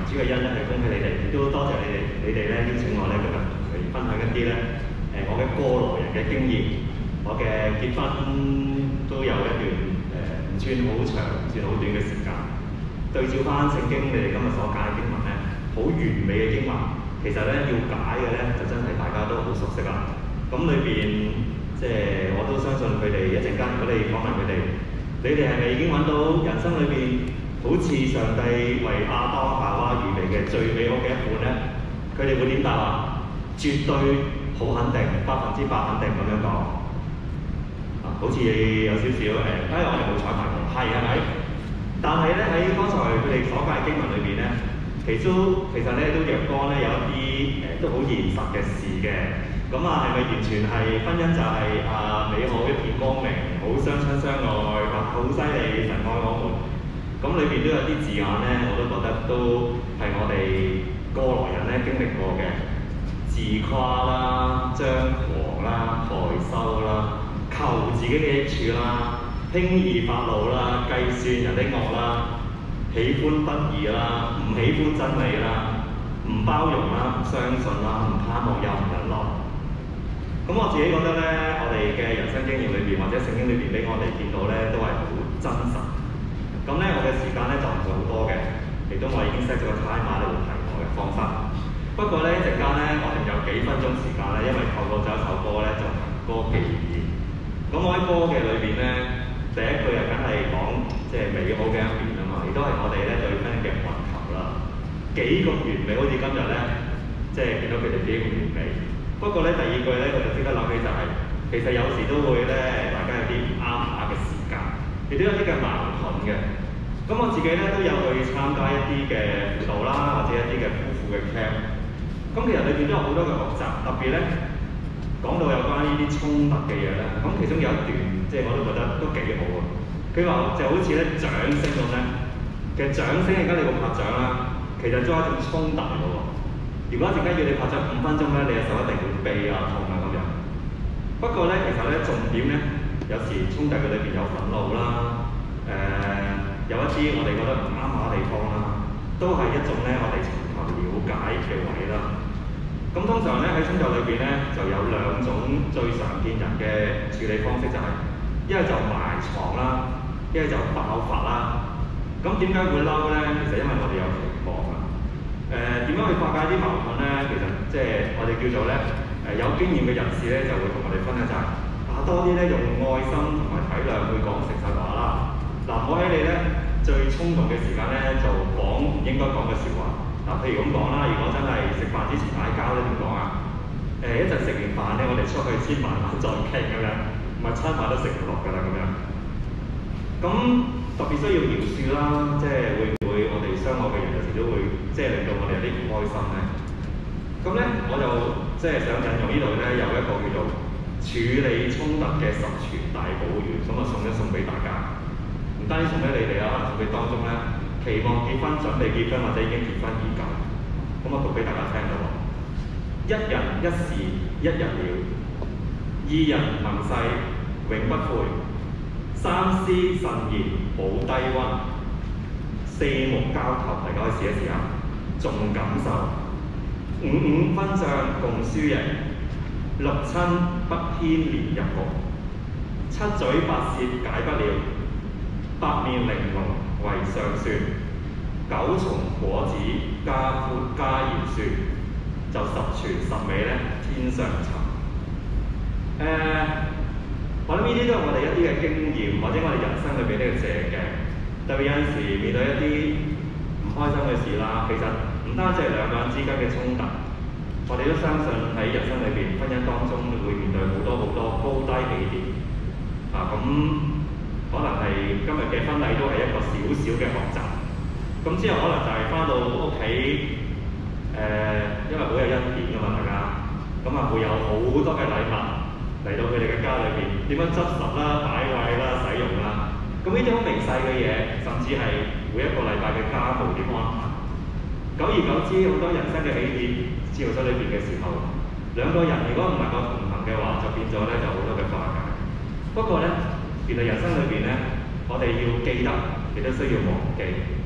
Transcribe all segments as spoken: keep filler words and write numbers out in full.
主嘅恩咧，去恭喜你哋，亦都多謝你哋，你哋咧邀請我咧今日同佢分享一啲咧誒我嘅過來人嘅經驗，我嘅結婚都有一段誒唔算好長、唔算好短嘅時間。對照翻聖經，你哋今日所解嘅經文咧，好完美嘅經文，其實咧要解嘅咧就真係大家都好熟悉啦。咁裏邊即係我都相信佢哋一陣間，如果你訪問佢哋，你哋係咪已經揾到人生裏邊好似上帝為亞當夏娃預備嘅最美好嘅一半咧？佢哋會點答啊？絕對好肯定，百分之百肯定咁樣講。啊，好似有少少誒，哎，我哋冇彩排過，係係咪？但係咧喺剛才佢哋所解經文裏邊咧，其中其實咧都若干咧有一啲誒、呃、都好現實嘅事嘅。咁啊，係咪完全係婚姻就係、是、啊美好一片光明，好相親相愛，哇好犀利，神愛我們。咁裏邊都有啲字眼咧，我都覺得都係我哋過來人咧經歷過嘅，自誇啦、張狂啦、害羞啦、求自己嘅益處啦、輕易發怒啦、計算人的惡啦、喜歡不義啦、唔喜歡真理啦、唔包容啦、唔相信啦、唔盼望又唔忍耐。咁我自己覺得咧，我哋嘅人生經驗裏邊或者聖經裏邊俾我哋見到咧，都係好真實。咁咧，我嘅時間咧就唔係好多嘅，亦都我已經 set 咗個 timer 嚟會提我嘅方法。不過咧，一陣間咧，我哋有幾分鐘時間咧，因為透過咗一首歌咧，就行歌寄語。咁我喺歌嘅裏邊咧，第一句又梗係講即係美好嘅一面啊嘛，亦都係我哋咧對婚姻嘅渴求啦。幾咁完美，好似今日咧，即係見到佢哋幾咁完美。不過咧，第二句咧，我就即刻諗起就係、是，其實有時都會咧，大家有啲唔啱下嘅時間，亦都有啲嘅矛盾嘅。咁我自己咧都有去參加一啲嘅輔導啦，或者一啲嘅夫婦嘅 camp。咁其實裏邊都有好多嘅學習，特別咧講到有關呢啲衝突嘅嘢咧。咁其中有一段，即係我都覺得都幾好啊。佢話就好似咧掌聲咁咧，其實掌聲而家你個拍掌啦，其實都係一種衝突嚟嘅喎。如果一陣間要你拍咗五分鐘咧，你嘅手一定會痹啊、痛啊咁樣。不過咧，其實咧重點咧，有時衝突嘅裏邊有憤怒啦，誒、呃、有一啲我哋覺得唔啱下地方啦，都係一種咧我哋尋求了解嘅位啦。咁通常咧喺衝突裏邊咧，就有兩種最常見人嘅處理方式、就係，就係一係就埋藏啦，一係就爆發啦。咁點解會嬲咧？其實因為我哋有期望啊。誒點樣去化解啲矛盾咧？其實即係我哋叫做咧誒、呃、有經驗嘅人士咧，就會同我哋分享就係、是、啊多啲咧用愛心同埋體諒去講誠實話啦。嗱、啊，我喺你咧最衝動嘅時間咧，就講唔應該講嘅説話。嗱、啊，譬如咁講啦，如果真係食飯之前嗌交咧，點講啊？誒、呃、一陣食完飯咧，我哋出去先慢慢再傾咁樣，唔係餐飯都食唔落㗎啦咁樣。咁特別需要饒恕啦，即係會唔會我哋相愛嘅人有時都會即係令到我哋有啲唔開心咧？咁咧我就即係想引用呢度咧有一個叫做處理衝突嘅十全大寶丸，咁啊送一送俾大家。唔單止送俾你哋啦，送俾當中咧期望結婚、準備結婚或者已經結婚已久，咁我讀俾大家聽到。一人一事一日了，二人盟誓永不悔。三思慎言保低溫，四目交投，大家可以試一試下，重感受。五五分賬共輸贏，六親不牽連入局，七嘴八舌解不了，八面玲瓏為上算，九重果子加寬加鹽酸，就十全十美咧天上尋。誒、呃。我諗呢啲都係我哋一啲嘅經驗，或者我哋人生裏邊呢個借鏡。特別有陣時面對一啲唔開心嘅事啦，其實唔單止係兩個人之間嘅衝突，我哋都相信喺人生裏邊婚姻當中會面對好多好多高低起跌。啊，咁可能係今日嘅婚禮都係一個小小嘅學習。咁之後可能就係翻到屋企，誒、呃，因為好有恩典㗎嘛，大家，咁啊會有好多嘅禮物。嚟到佢哋嘅家裏邊，點樣執拾啦、擺位啦、使用啦，咁呢啲好微細嘅嘢，甚至係每一個禮拜嘅家務點安排。久而久之，好多人生嘅起跌，知道咗裏邊嘅時候，兩個人如果唔能夠同行嘅話，就變咗咧就好多嘅化解。不過咧，原來人生裏邊咧，我哋要記得，亦都需要忘記。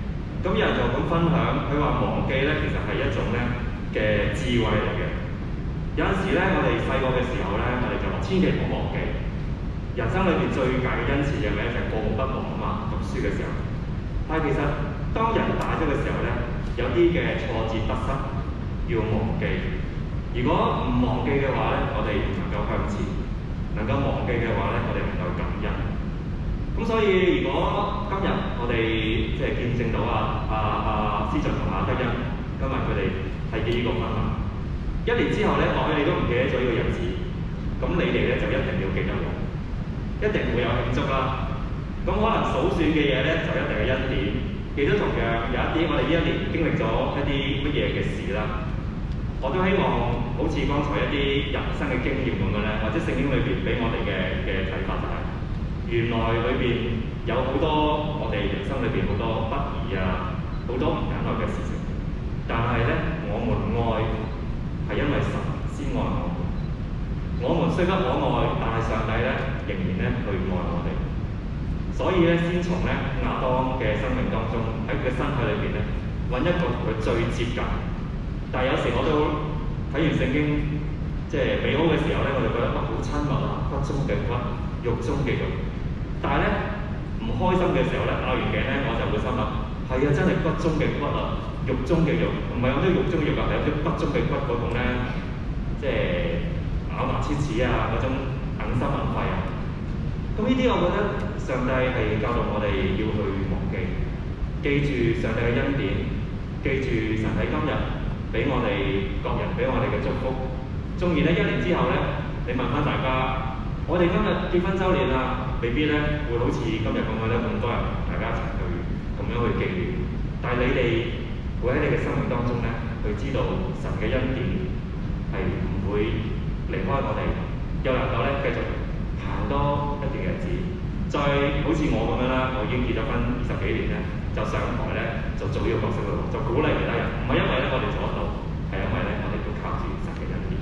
咁有人就咁分享，佢話忘記咧其實係一種咧嘅智慧嚟嘅。有陣時咧，我哋細個嘅時候咧，我哋就話千祈唔好忘記。人生裏邊最大嘅恩賜係咩？就係過目不忘啊嘛，讀書嘅時候。但係其實當人大咗嘅時候咧，有啲嘅挫折得失要忘記。如果唔忘記嘅話咧，我哋唔能夠向前；能夠忘記嘅話咧，我哋能夠感恩。咁所以如果今日我哋即係見證到啊啊啊思俊同阿德欣，今日佢哋係幾個分享。一年之後咧，或許你都唔記得咗呢個日子，咁你哋咧就一定要記得我，一定會有慶祝啦。咁可能數算嘅嘢咧，就一定係恩典。亦都同樣有一啲我哋呢一年經歷咗一啲乜嘢嘅事啦。我都希望好似剛才一啲人生嘅經驗咁樣咧，或者聖經裏邊俾我哋嘅嘅睇法就係、是，原來裏邊有好多我哋人生裏邊好多不義啊，好多唔簡單嘅事情。但係咧，我們愛係因為神先愛我們。我們雖不可愛，但係上帝咧仍然咧去愛我哋。所以咧，先從咧亞當嘅生命當中，喺佢嘅身體裏邊咧揾一個同佢最接近。但係有時我都睇完聖經，即係美好嘅時候咧，我就覺得哇好親密啊，骨中嘅骨，肉中嘅肉。但係咧唔開心嘅時候咧，咬完頸咧，我就會心諗，係啊，真係骨中嘅骨啊，肉中嘅肉，唔係有啲肉中嘅肉啊，係有啲骨中嘅骨嗰種咧，即係咬牙切齒啊，嗰種硬心硬肺啊。咁呢啲我覺得上帝係教導我哋要去忘記，記住上帝嘅恩典，記住神喺今日俾我哋各人俾我哋嘅祝福。縱然咧一年之後咧，你問翻大家，我哋今日結婚週年啦，未必咧會好似今日咁樣咧咁多人大家一齊去咁樣去紀念。但係你哋會喺你嘅生命當中咧，去知道神嘅恩典係唔會離開我哋，又能夠咧繼續行多一段日子。再好似我咁樣啦，我已經結咗婚二十幾年咧，就上台咧就做呢個角色咯，就鼓勵其他人。唔係因為咧我哋做得到，係因為咧我哋都靠住神嘅恩典。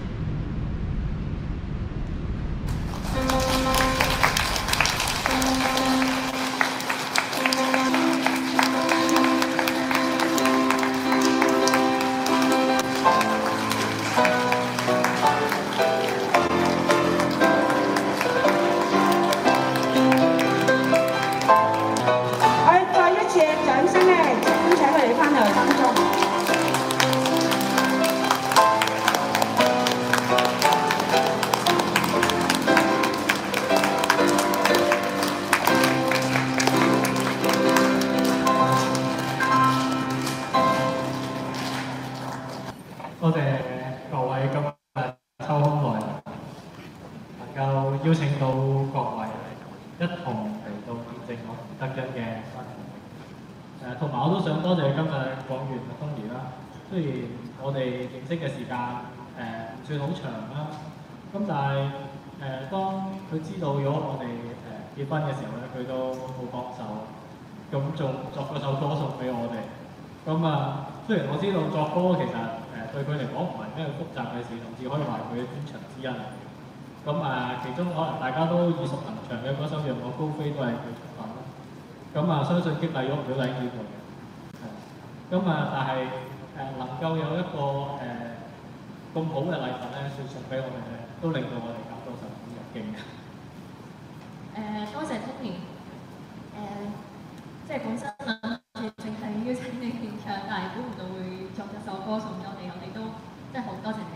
結婚嘅時候咧，佢都好幫手，咁仲作嗰首歌送俾我哋。咁啊，雖然我知道作歌其實誒、呃、對佢嚟講唔係咩複雜嘅事，甚至可以話係佢嘅專長之一。咁啊，其中可能大家都耳熟能詳嘅嗰首《讓我高飛》都係佢作品啦。咁啊，相信激勵咗唔少弟兄姊妹嘅。咁啊，但係誒、呃、能夠有一個誒咁、呃、好嘅禮物咧，送送俾我哋咧，都令到我哋感到十分入敬嘅。 誒、呃、多謝 Tony， 誒、呃、即係本身諗住淨係邀請你獻唱，但係估唔到會作一首歌送咗我哋，我哋都真係好多謝你